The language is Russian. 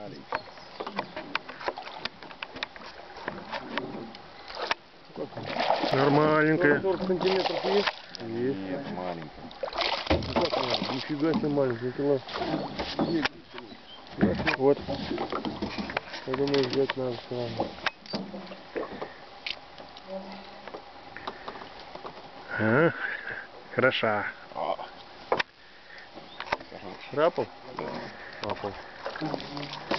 Маленький. Нормальненькая. 40 сантиметров есть? Есть. Нет, маленький. Нифига себе маленький кило. Вот. Я думаю, взять надо все равно. А, хороша. О. Рапов? Да. Рапов.